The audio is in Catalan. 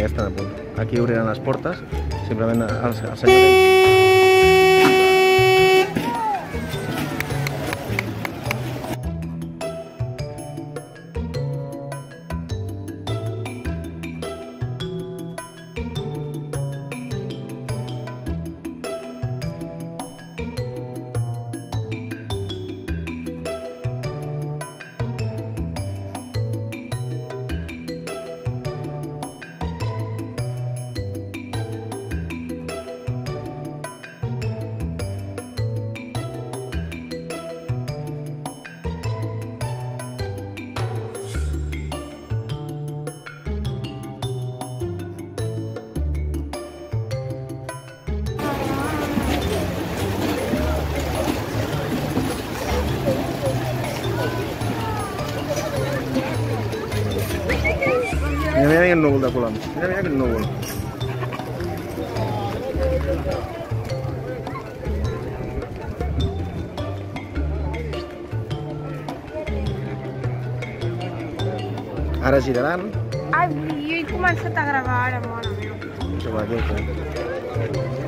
ja estan a punt. Aquí obriran les portes, simplement el senyor... Mira quin núvol de coloms. Mira quin núvol. Ara giraran. Ai, jo he començat a gravar ara, mare meva. Això va aquí.